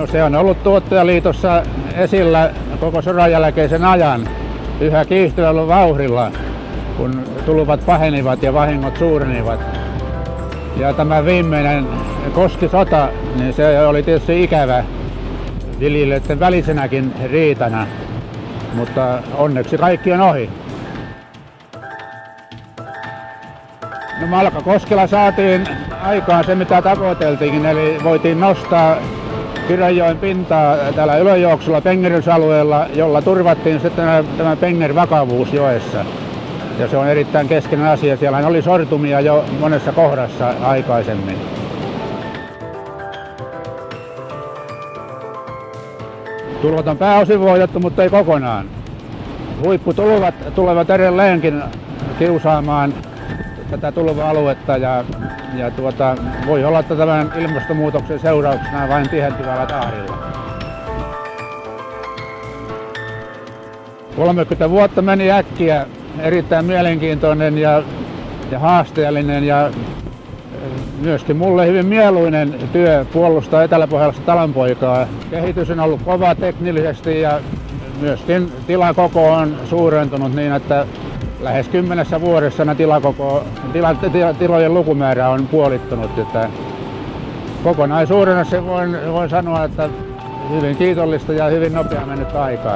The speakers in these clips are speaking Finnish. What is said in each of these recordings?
No se on ollut Tuottajaliitossa esillä koko sodan jälkeisen ajan yhä kiihtyvällä vauhdilla, kun tuluvat pahenivat ja vahingot suurenivat. Ja tämä viimeinen koskisota, niin se oli tietysti ikävä viljelijöiden välisenäkin riitana, mutta onneksi kaikki on ohi. No Malkakoskella saatiin aikaan se, mitä tavoiteltiin, eli voitiin nostaa Kyrönjoen pintaa täällä yläjuoksulla Pengerrysalueella, jolla turvattiin sitten tämä pengervakavuus joessa. Ja se on erittäin keskeinen asia. Siellä oli sortumia jo monessa kohdassa aikaisemmin. Tulvat on pääosin voitettu, mutta ei kokonaan. Huipputulvat tulevat edelleenkin kiusaamaan tätä tulva-aluetta ja voi olla, että tämän ilmastonmuutoksen seurauksena vain tihentyvällä tahdilla. 30 vuotta meni äkkiä, erittäin mielenkiintoinen ja haasteellinen ja myöskin mulle hyvin mieluinen työ puolustaa eteläpohjalaista talonpoikaa. Kehitys on ollut kova teknillisesti ja myöskin tilakoko on suurentunut niin, että lähes 10 vuodessa tilojen lukumäärä on puolittunut. Että kokonaisuudena se voin sanoa, että hyvin kiitollista ja hyvin nopea mennyt aikaan.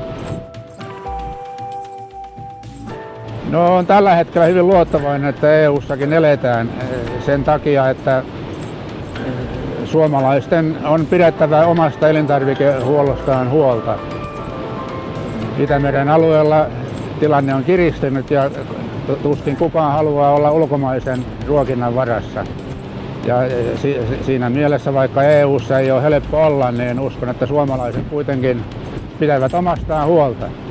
No on tällä hetkellä hyvin luottavainen, että EU-sakin eletään sen takia, että suomalaisten on pidettävä omasta elintarvikehuollostaan huolta. Itämeren alueella tilanne on kiristynyt ja tuskin kukaan haluaa olla ulkomaisen ruokinnan varassa. Ja siinä mielessä, vaikka EU:ssa ei ole helppo olla, niin uskon, että suomalaiset kuitenkin pitävät omastaan huolta.